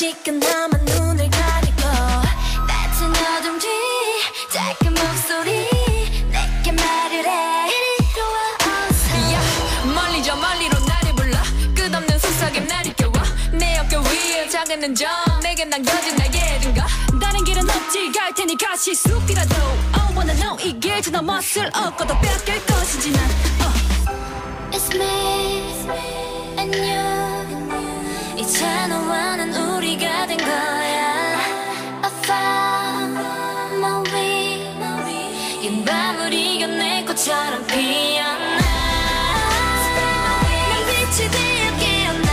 지끈하만 눈을 가리고 낮은 어둠 뒤 작은 목소리 내게 말을 해 이리로 와 어서 멀리 저 멀리로 나를 불러 끝없는 속삭임 날 이끌어 내 어깨 위에 작은 흔적 내게 남겨진 나의 증거 다른 길은 없지 갈 테니 가시 숲이라도 I wanna know 이 길 지나 멋을 얻고도 뺏길 것인지 난 It's me and you 이제 너와는 우리가 된 거야 I found my way 긴 밤을 이겨내 꽃처럼 피어나 난 빛이 되어 깨어나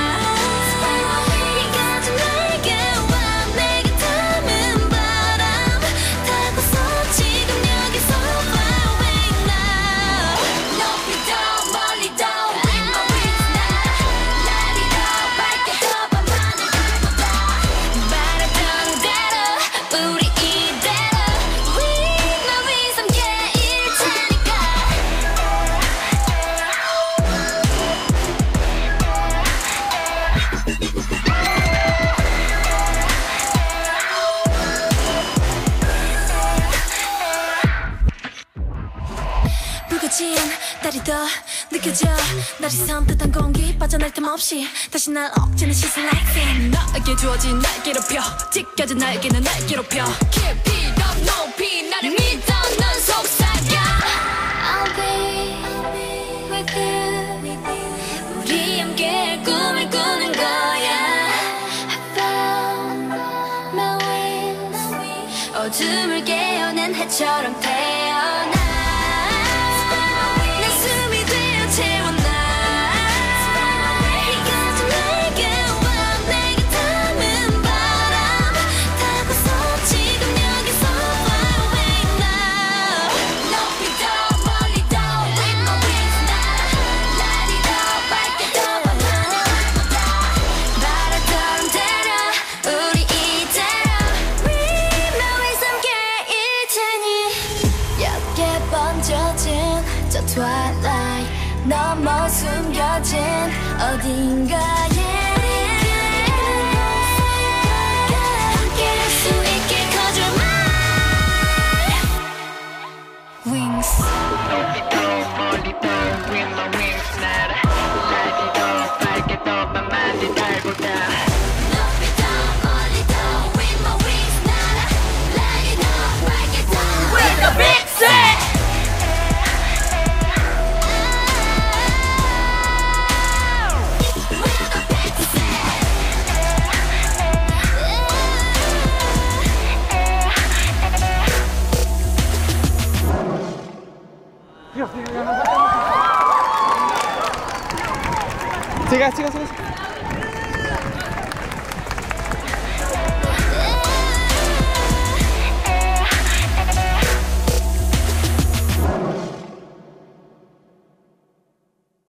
네가 좀 내게 와 내게 닿은 바람 타고서 지금 여기서 far away now 높이 더 멀리 더 with my wings now 날이 더 밝게 더 밤하늘 불보다 바랬던 대로 우리 이대로 with my wings 함께 일 테니까 불거진 날이 더 느껴져 날이 선뜻한 공기 빠져날 틈 없이 다시 날 억지는 시선 like that 나에게 주어진 날개로 펴 찢겨진 날개는 날개로 펴 Keep it up 높이 나를 믿어 넌 속삭여 I'll be with you 우리 함께 꿈을 꾸는 거야 I found my wings 어둠을 깨어낸 해처럼 태어나 내 숨이 되어 채워나 네가 좀 내게 와 내게 닿은 바람 타고서 지금 여기서 far away now 높이 더 멀리 더 with my wings now 날이 더 밝게 더 밤하늘 불보다 바랬던 대로 우리 이대로 with my wings 함께 일 테니 옅게 번져진 저 twilight 너머 숨겨진 어딘가에 함께할 수 있게 cause you're my wings 높이 더 멀리 더 with my wings 날아 날이 더 밝게 더 밤하늘 달보다 높이 더 멀리 더 with my wings 날아 날이 더 밝게 더 with the Pixy 제가 찍었어요.